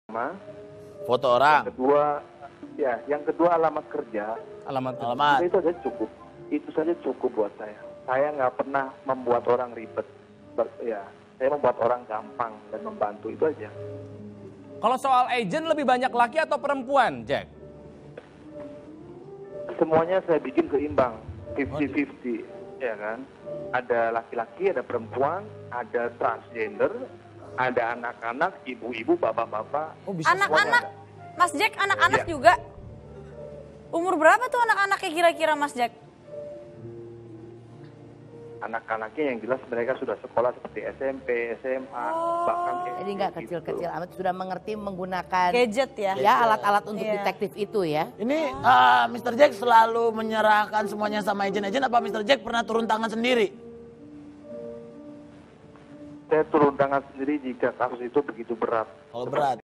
Foto orang. Yang kedua alamat kerja. Alamat. Itu saja cukup. Itu saja cukup buat saya. Saya nggak pernah membuat orang ribet. Saya membuat orang gampang dan membantu, itu aja. Kalau soal agent lebih banyak laki atau perempuan, Jack? Semuanya saya bikin seimbang, 50-50, ya kan? Ada laki-laki, ada perempuan, ada transgender, ada anak-anak, ibu-ibu, bapak-bapak. Anak-anak, Mas Jack, anak-anak Ya. juga. Umur berapa tuh anak-anaknya kira-kira, Mas Jack? Anak-anaknya yang jelas mereka sudah sekolah seperti SMP, SMA, bahkan Jadi nggak kecil-kecil amat, sudah mengerti menggunakan Gadget ya? ya alat-alat untuk Iya. detektif itu ya. Ini Mr. Jack selalu menyerahkan semuanya sama agent-agent, apa Mr. Jack pernah turun tangan sendiri? saya turun tangan sendiri jika kasus itu begitu berat. Kalau berat.